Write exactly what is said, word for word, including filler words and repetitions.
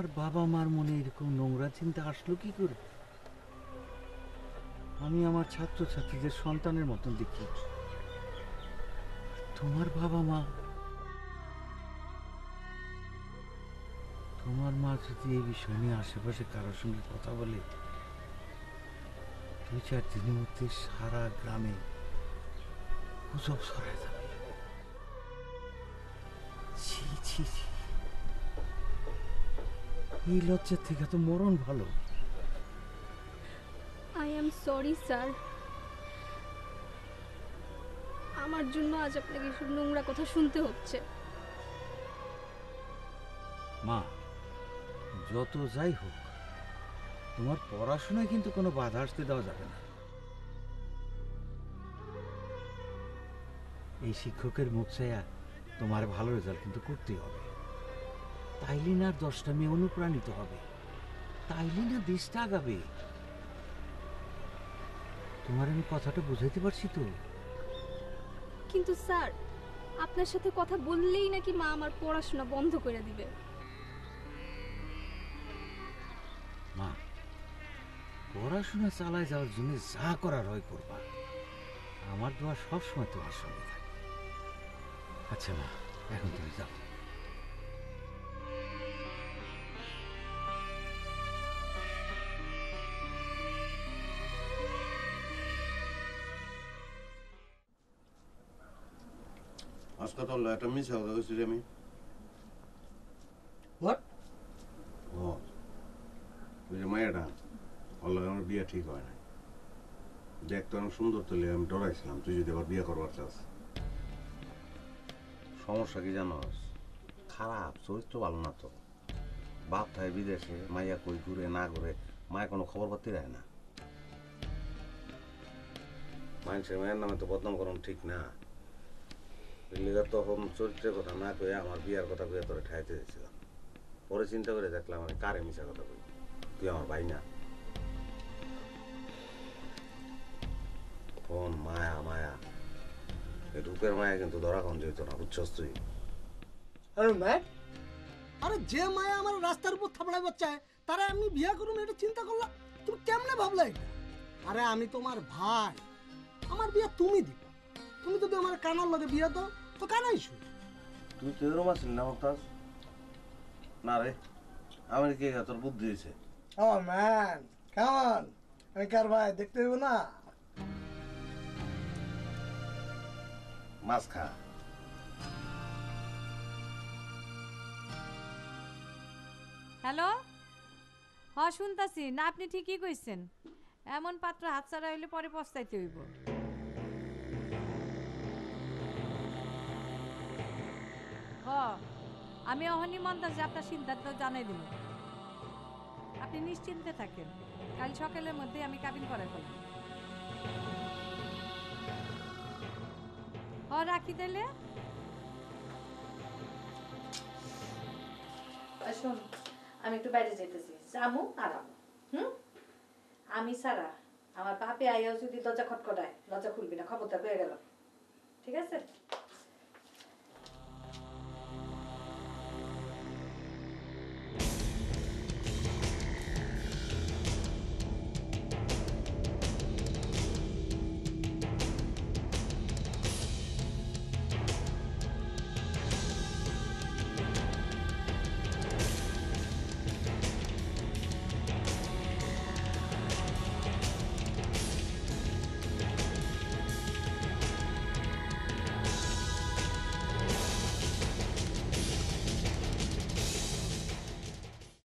তোমার বাবা মার মনে এরকম নোংরা চিন্তা আসলো কি করে? আমি আমার ছাত্রছাত্রীদের সন্তানের মতন দেখি। তোমার বাবা মা, তোমার মা যদি এই বিষয় নিয়ে আশেপাশে কারোর সঙ্গে কথা বলে, দুই চার দিনের মধ্যে সারা গ্রামে গুজব ছড়ায় যাবে। ছি ছি ছি, এই লজ্জার থেকে তো মরণ ভালো। আই এম সরি স্যার, আমার জন্য আজ আপনাকে এসব নোংরা কথা শুনতে হচ্ছে। মা, যত যাই হোক, তোমার পড়াশোনায় কিন্তু কোনো বাধা আসতে দেওয়া যাবে না। এই শিক্ষকের মুখ চাইয়া তোমার ভালো রেজাল্ট কিন্তু করতেই হবে। তাইলে না দশটা মেয়ে অনুপ্রাণিত হবে, তাইলে না দেশটা আগাবে। তোমার আমি কথাটা বুঝাইতে পারছি তো? কিন্তু স্যার, আপনার সাথে কথা বললেই নাকি মা আমার পড়াশোনা বন্ধ করে দিবে। মা, পড়াশোনা চালায় যাওয়ার জন্য যা করার হয় করবা। আমার দোয়া সবসময় তোমার সঙ্গে থাকে। আচ্ছা মা, এখন তুমি যাও। আজকে তো একটা মিশা কথা কইছি আমি। হোয়াট? ও, ওই যে মায়েরা ওর লগে আমার বিয়ে ঠিক হয় না। দেখতে অনেক সুন্দর তুলে আমি ডরাইছিলাম তুই যদি আবার বিয়ে করবার চাস। সমস্যা কি জানোস? খারাপ চরিত্র ভালো না তো। বাপ থাকে বিদেশে, মাইয়া কই ঘুরে না ঘুরে, মায়ের কোনো খবর পাতি রায় না। মানুষের মায়ের নামে তো বদনাম করানো ঠিক না। লিগা তখন চরিত্রের কথা না কয়ে আমার বিয়ার কথা কয়ে তোরে ঠাইতে দিয়েছিলাম। পরে চিন্তা করে দেখলাম আমি কারে মিশা কথা কই, তুই আমার ভাই না। কোন মায়া মায়া, এই রূপের মায়া কিন্তু ধরা কম যেত না, বুঝছস তুই? আরে ম্যাট, আরে যে মায়া আমার রাস্তার উপর থাপড়ায় বাচ্চায় তারা আমি বিয়া করুন এটা চিন্তা করলাম, তুমি কেমনে ভাবলা এটা? আরে আমি তোমার ভাই, আমার বিয়া তুমি দিবা। তুমি যদি আমার কানার লগে বিয়া দাও তো কানাই শুন। তুই তো এরকম আছিস না মমতাজ? না রে, আমার কি তোর বুদ্ধি হয়েছে? ও ম্যান, কেমন আমি কার ভাই দেখতে হইব না? মাছ খা। হ্যালো, হ শুনতাছি না, আপনি ঠিকই কইছেন। এমন পাত্র হাতছাড়া হইলে পরে পস্তাইতে হইব। হ, আমি অহনি মন্তাজে আপনার সিদ্ধান্ত জানাই দিব। আপনি নিশ্চিন্তে থাকেন, কাল সকালের মধ্যে আমি কাবিন করে ফেলব। হ, রাখি তাইলে। শোন, আমি একটু বাইরে যেতেছি, জামু আরাম। হুম, আমি সারা আমার বাপে আইয়াও যদি দরজা খটখটায়, দরজা খুলবি না, খবরদার হয়ে গেল। ঠিক আছে?